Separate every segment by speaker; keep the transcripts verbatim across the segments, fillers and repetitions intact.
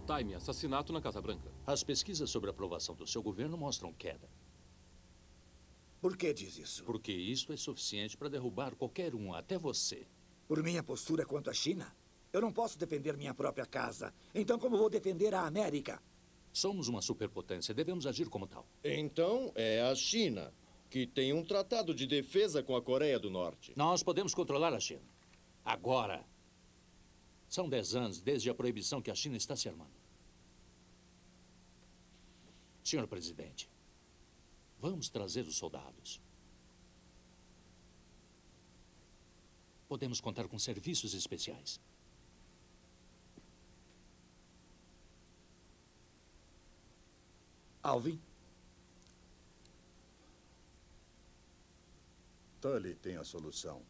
Speaker 1: Time, assassinato na Casa Branca.
Speaker 2: As pesquisas sobre a aprovação do seu governo mostram queda.
Speaker 3: Por que diz isso?
Speaker 2: Porque isto é suficiente para derrubar qualquer um, até você.
Speaker 3: Por minha postura quanto à China? Eu não posso defender minha própria casa. Então como vou defender a América?
Speaker 2: Somos uma superpotência, devemos agir como tal.
Speaker 4: Então é a China, que tem um tratado de defesa com a Coreia do Norte.
Speaker 2: Nós podemos controlar a China. Agora. São dez anos desde a proibição que a China está se armando. Senhor presidente, vamos trazer os soldados. Podemos contar com serviços especiais.
Speaker 3: Alvin?
Speaker 5: Tully tem a solução.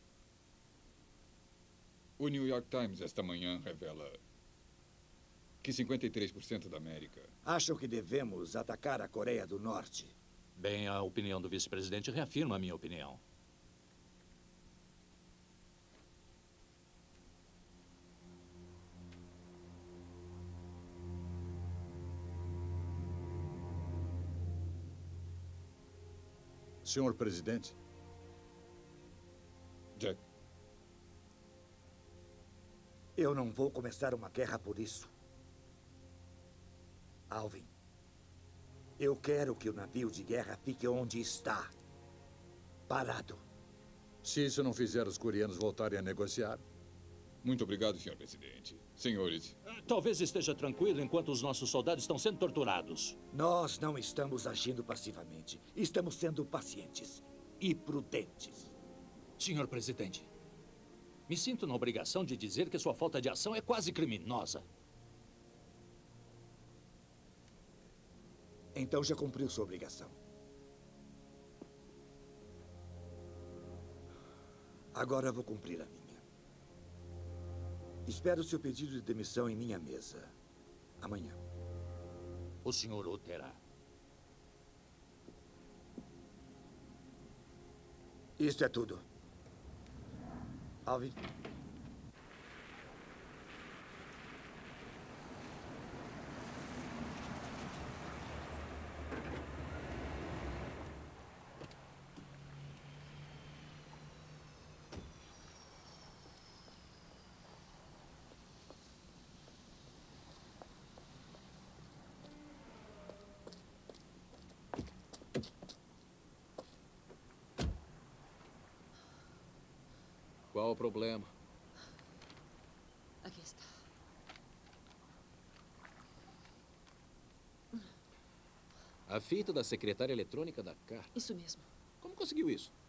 Speaker 6: O New York Times esta manhã revela que cinquenta e três por cento da América...
Speaker 3: Acham que devemos atacar a Coreia do Norte?
Speaker 2: Bem, a opinião do vice-presidente reafirma a minha opinião.
Speaker 5: Senhor presidente.
Speaker 6: Jack.
Speaker 3: Eu não vou começar uma guerra por isso. Alvin, eu quero que o navio de guerra fique onde está. Parado.
Speaker 5: Se isso não fizer os coreanos voltarem a negociar.
Speaker 6: Muito obrigado, senhor presidente. Senhores.
Speaker 2: Talvez esteja tranquilo enquanto os nossos soldados estão sendo torturados.
Speaker 3: Nós não estamos agindo passivamente. Estamos sendo pacientes e prudentes.
Speaker 2: Senhor presidente, me sinto na obrigação de dizer que sua falta de ação é quase criminosa.
Speaker 3: Então já cumpriu sua obrigação. Agora vou cumprir a minha. Espero seu pedido de demissão em minha mesa. Amanhã.
Speaker 2: O senhor o terá.
Speaker 3: Isto é tudo. Alvin.
Speaker 1: Qual o problema?
Speaker 7: Aqui está.
Speaker 1: A fita da secretária eletrônica da carta.
Speaker 7: Isso mesmo.
Speaker 1: Como conseguiu isso?